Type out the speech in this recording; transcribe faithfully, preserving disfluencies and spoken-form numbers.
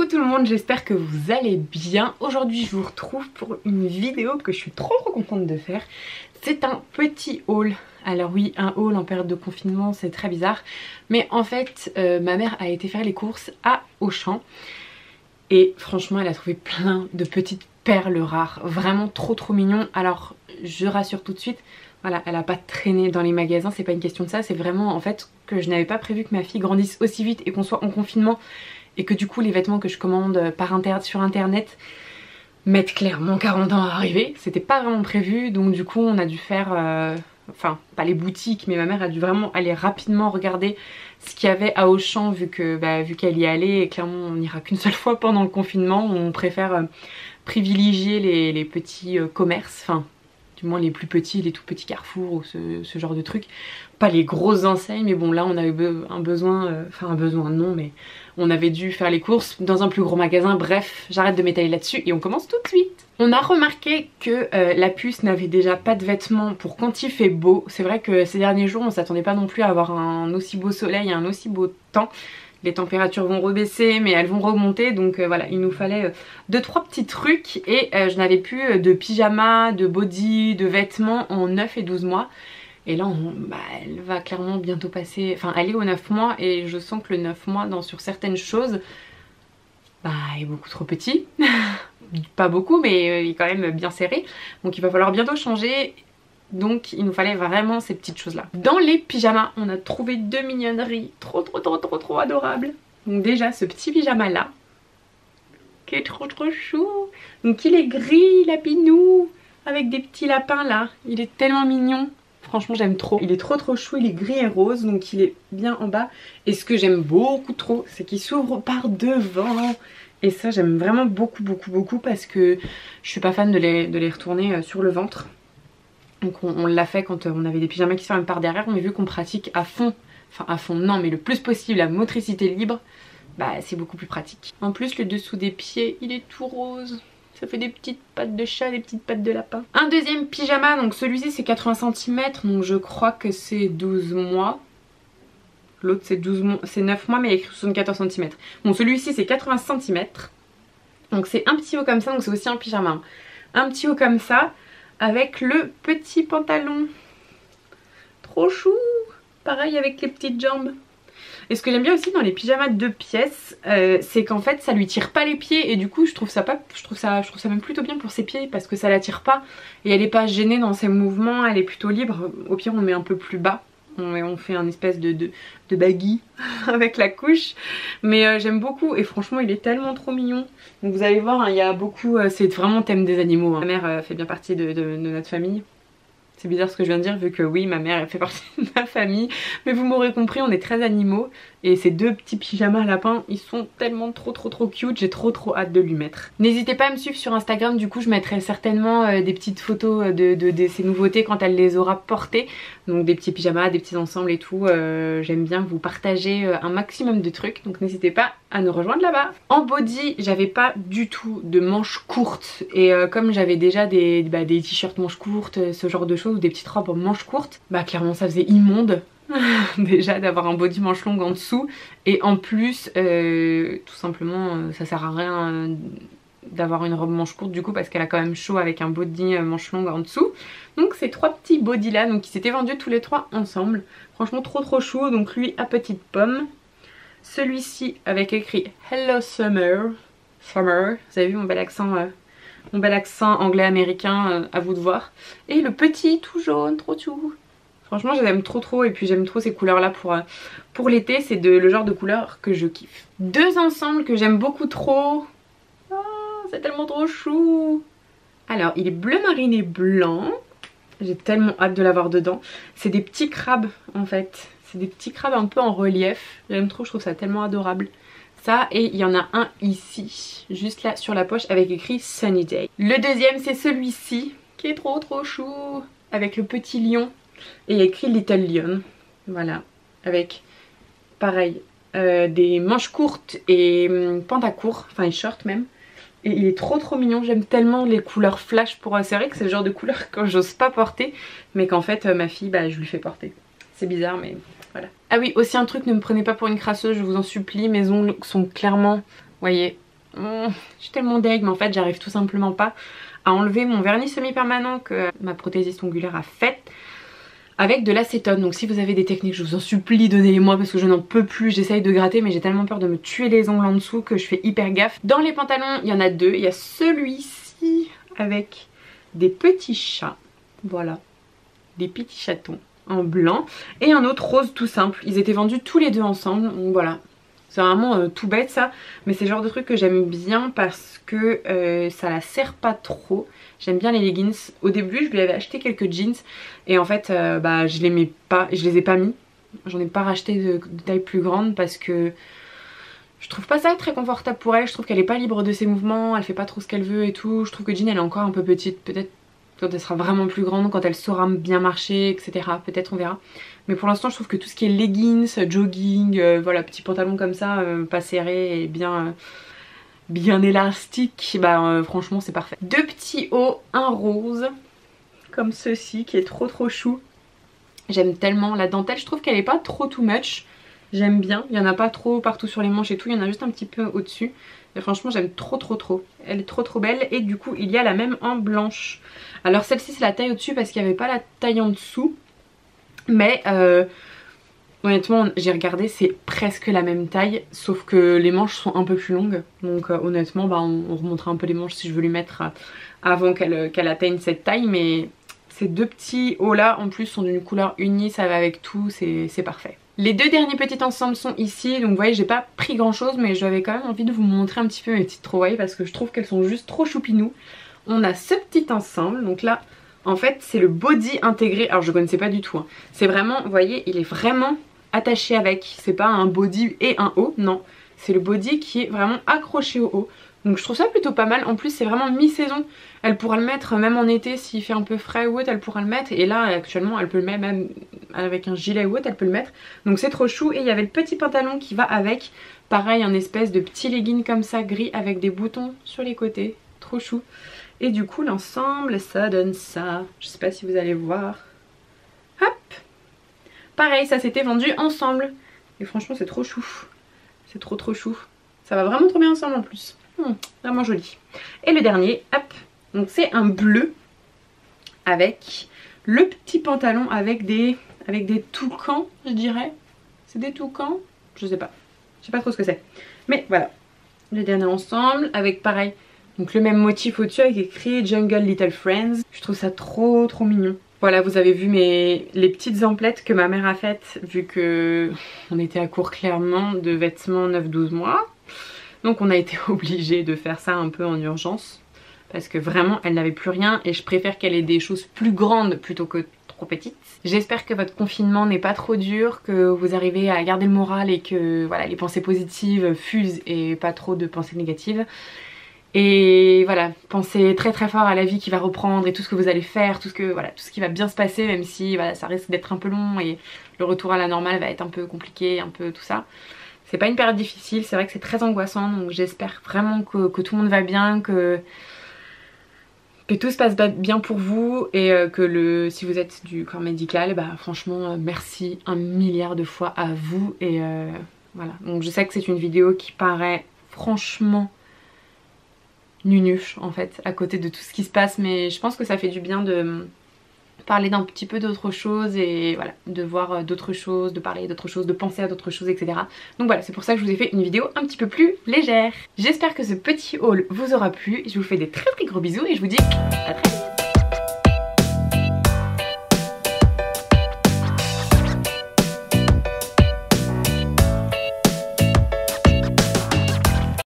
tout le monde, j'espère que vous allez bien. Aujourd'hui je vous retrouve pour une vidéo que je suis trop trop contente de faire. C'est un petit haul. Alors oui, un haul en période de confinement c'est très bizarre. Mais en fait euh, ma mère a été faire les courses à Auchan. Et franchement elle a trouvé plein de petites perles rares. Vraiment trop trop mignon. Alors je rassure tout de suite. Voilà, elle a pas traîné dans les magasins, c'est pas une question de ça. C'est vraiment en fait que je n'avais pas prévu que ma fille grandisse aussi vite et qu'on soit en confinement. Et que du coup les vêtements que je commande par inter sur internet mettent clairement quarante ans à arriver. C'était pas vraiment prévu, donc du coup on a dû faire, euh, enfin pas les boutiques, mais ma mère a dû vraiment aller rapidement regarder ce qu'il y avait à Auchan vu que bah, vu qu'elle y allait. Et clairement on n'ira qu'une seule fois pendant le confinement. On préfère euh, privilégier les, les petits euh, commerces, enfin du moins les plus petits, les tout petits Carrefour ou ce, ce genre de trucs. Pas les grosses enseignes, mais bon là on avait un besoin, enfin euh, un besoin non, mais on avait dû faire les courses dans un plus gros magasin. Bref, j'arrête de m'étaler là-dessus et on commence tout de suite. On a remarqué que euh, la puce n'avait déjà pas de vêtements pour quand il fait beau. C'est vrai que ces derniers jours on s'attendait pas non plus à avoir un aussi beau soleil et un aussi beau temps. Les températures vont rebaisser mais elles vont remonter, donc euh, voilà, il nous fallait euh, deux trois petits trucs. Et euh, je n'avais plus euh, de pyjama, de body, de vêtements en neuf et douze mois. Et là on, bah, elle va clairement bientôt passer, enfin elle est au neuf mois et je sens que le neuf mois dans, sur certaines choses bah, est beaucoup trop petit. Pas beaucoup mais euh, il est quand même bien serré, donc il va falloir bientôt changer. Donc il nous fallait vraiment ces petites choses là. Dans les pyjamas on a trouvé deux mignonneries trop trop trop trop trop adorables. Donc déjà ce petit pyjama là qui est trop trop chou. Donc il est gris lapinou avec des petits lapins là. Il est tellement mignon. Franchement j'aime trop. Il est trop trop chou, il est gris et rose, donc il est bien en bas. Et ce que j'aime beaucoup trop, c'est qu'il s'ouvre par devant. Et ça j'aime vraiment beaucoup beaucoup beaucoup parce que je suis pas fan de les, de les retourner sur le ventre. Donc on, on l'a fait quand on avait des pyjamas qui se ferment par derrière, mais vu qu'on pratique à fond, enfin à fond non mais le plus possible la motricité libre, bah c'est beaucoup plus pratique. En plus le dessous des pieds il est tout rose. Ça fait des petites pattes de chat, des petites pattes de lapin. Un deuxième pyjama, donc celui-ci c'est quatre-vingts centimètres, donc je crois que c'est douze mois. L'autre c'est douze mois, c'est neuf mois mais il y a écrit soixante-quatorze centimètres. Bon celui-ci c'est quatre-vingts centimètres. Donc c'est un petit haut comme ça, donc c'est aussi un pyjama. Un petit haut comme ça, avec le petit pantalon. Trop chou. Pareil avec les petites jambes. Et ce que j'aime bien aussi dans les pyjamas de deux pièces, euh, c'est qu'en fait ça lui tire pas les pieds. Et du coup je trouve ça pas, je trouve ça, je trouve ça même plutôt bien pour ses pieds, parce que ça la tire pas. Et elle est pas gênée dans ses mouvements, elle est plutôt libre. Au pire on met un peu plus bas. On, on fait un espèce de, de, de baggy avec la couche. Mais euh, j'aime beaucoup et franchement il est tellement trop mignon. Donc vous allez voir, hein, il y a beaucoup, euh, c'est vraiment thème des animaux. Hein. Ma mère euh, fait bien partie de, de, de notre famille. C'est bizarre ce que je viens de dire vu que oui ma mère elle fait partie de ma famille. Mais vous m'aurez compris, on est très animaux. Et ces deux petits pyjamas lapins ils sont tellement trop trop trop cute. J'ai trop trop hâte de lui mettre. N'hésitez pas à me suivre sur Instagram, du coup je mettrai certainement euh, des petites photos de, de, de ces nouveautés quand elle les aura portées. Donc des petits pyjamas, des petits ensembles et tout. euh, J'aime bien vous partager euh, un maximum de trucs. Donc n'hésitez pas à nous rejoindre là-bas. En body j'avais pas du tout de manches courtes. Et euh, comme j'avais déjà des, bah, des t-shirts manches courtes, ce genre de choses, ou des petites robes en manches courtes, bah clairement ça faisait immonde. Déjà d'avoir un body manche longue en dessous. Et en plus euh, tout simplement euh, ça sert à rien euh, d'avoir une robe manche courte du coup, parce qu'elle a quand même chaud avec un body euh, manche longue en dessous. Donc ces trois petits bodys là, donc ils s'étaient vendus tous les trois ensemble. Franchement trop trop chou. Donc lui à petite pomme, celui-ci avec écrit Hello Summer. Summer, vous avez vu mon bel accent euh, mon bel accent anglais américain, euh, à vous de voir. Et le petit tout jaune, trop chou. Franchement je les aime trop trop, et puis j'aime trop ces couleurs là pour, euh, pour l'été. C'est le genre de couleur que je kiffe. Deux ensembles que j'aime beaucoup trop. Oh, c'est tellement trop chou. Alors il est bleu mariné blanc. J'ai tellement hâte de l'avoir dedans. C'est des petits crabes en fait. C'est des petits crabes un peu en relief. J'aime trop, je trouve ça tellement adorable. Ça, et il y en a un ici, juste là sur la poche avec écrit Sunny Day. Le deuxième c'est celui-ci qui est trop trop chou, avec le petit lion. Et il y a écrit Little Lion. Voilà. Avec pareil euh, des manches courtes et hum, pantacourts, enfin et short même. Et il est trop trop mignon, j'aime tellement les couleurs flash pour... C'est vrai que c'est le genre de couleur que j'ose pas porter, mais qu'en fait euh, ma fille, bah je lui fais porter. C'est bizarre mais voilà. Ah oui, aussi un truc, ne me prenez pas pour une crasseuse, je vous en supplie, mes ongles sont clairement, vous voyez, Mmh, je suis tellement deg, mais en fait j'arrive tout simplement pas à enlever mon vernis semi-permanent que ma prothésiste ongulaire a fait avec de l'acétone. Donc si vous avez des techniques, je vous en supplie, donnez-les-moi parce que je n'en peux plus. J'essaye de gratter mais j'ai tellement peur de me tuer les ongles en dessous que je fais hyper gaffe. Dans les pantalons, il y en a deux. Il y a celui-ci avec des petits chats, voilà, des petits chatons en blanc, et un autre rose tout simple. Ils étaient vendus tous les deux ensemble, donc voilà. C'est vraiment euh, tout bête ça, mais c'est le genre de truc que j'aime bien parce que euh, ça la serre pas trop. J'aime bien les leggings. Au début je lui avais acheté quelques jeans et en fait euh, bah, je les mets pas, je les ai pas mis. J'en ai pas racheté de, de taille plus grande parce que je trouve pas ça très confortable pour elle. Je trouve qu'elle est pas libre de ses mouvements, elle fait pas trop ce qu'elle veut et tout. Je trouve que Jean elle est encore un peu petite, peut-être quand elle sera vraiment plus grande, quand elle saura bien marcher, et cetera. Peut-être on verra. Mais pour l'instant je trouve que tout ce qui est leggings, jogging, euh, voilà, petits pantalons comme ça, euh, pas serrés et bien, euh, bien élastiques, bah euh, franchement c'est parfait. Deux petits hauts, un rose, comme ceci, qui est trop trop chou. J'aime tellement la dentelle, je trouve qu'elle est pas trop too much. J'aime bien, il n'y en a pas trop partout sur les manches et tout, il y en a juste un petit peu au-dessus. Et franchement j'aime trop trop trop, elle est trop trop belle. Et du coup il y a la même en blanche. Alors celle-ci c'est la taille au-dessus parce qu'il n'y avait pas la taille en dessous. Mais euh, honnêtement j'ai regardé, c'est presque la même taille. Sauf que les manches sont un peu plus longues. Donc euh, honnêtement bah, on, on remontera un peu les manches si je veux lui mettre euh, avant qu'elle qu'elle atteigne cette taille. Mais ces deux petits hauts là en plus sont d'une couleur unie, ça va avec tout, c'est parfait. Les deux derniers petits ensembles sont ici, donc vous voyez j'ai pas pris grand chose mais j'avais quand même envie de vous montrer un petit peu mes petites trouvailles parce que je trouve qu'elles sont juste trop choupinous. On a ce petit ensemble, donc là en fait c'est le body intégré, alors je connaissais pas du tout, hein. C'est vraiment, vous voyez il est vraiment attaché avec, c'est pas un body et un haut, non, c'est le body qui est vraiment accroché au haut. Donc je trouve ça plutôt pas mal, en plus c'est vraiment mi-saison, elle pourra le mettre même en été s'il fait un peu frais ou autre, elle pourra le mettre. Et là actuellement elle peut le mettre même avec un gilet ou autre, elle peut le mettre. Donc c'est trop chou. Et il y avait le petit pantalon qui va avec, pareil un espèce de petit legging comme ça gris avec des boutons sur les côtés, trop chou. Et du coup l'ensemble ça donne ça, je sais pas si vous allez voir. Hop, pareil ça s'était vendu ensemble. Et franchement c'est trop chou, c'est trop trop chou. Ça va vraiment trop bien ensemble en plus. Hum, vraiment joli. Et le dernier, hop, donc c'est un bleu avec le petit pantalon avec des avec des toucans, je dirais. C'est des toucans, je sais pas. Je sais pas trop ce que c'est. Mais voilà. Le dernier ensemble avec pareil. Donc le même motif au-dessus avec écrit Jungle Little Friends. Je trouve ça trop trop mignon. Voilà, vous avez vu mes les petites emplettes que ma mère a faites vu que on était à court clairement de vêtements neuf douze mois. Donc on a été obligé de faire ça un peu en urgence parce que vraiment elle n'avait plus rien et je préfère qu'elle ait des choses plus grandes plutôt que trop petites. J'espère que votre confinement n'est pas trop dur, que vous arrivez à garder le moral et que voilà, les pensées positives fusent et pas trop de pensées négatives. Et voilà, pensez très très fort à la vie qui va reprendre et tout ce que vous allez faire, tout ce, que, voilà, tout ce qui va bien se passer, même si voilà, ça risque d'être un peu long et le retour à la normale va être un peu compliqué, un peu tout ça. C'est pas une période difficile, c'est vrai que c'est très angoissant, donc j'espère vraiment que, que tout le monde va bien, que, que tout se passe bien pour vous et que le, si vous êtes du corps médical, bah franchement merci un milliard de fois à vous. Et euh, voilà, donc je sais que c'est une vidéo qui paraît franchement nunuche en fait à côté de tout ce qui se passe, mais je pense que ça fait du bien de parler d'un petit peu d'autres choses et voilà, de voir d'autres choses, de parler d'autres choses, de penser à d'autres choses, et cetera. Donc voilà, c'est pour ça que je vous ai fait une vidéo un petit peu plus légère. J'espère que ce petit haul vous aura plu. Je vous fais des très très gros bisous et je vous dis à très vite.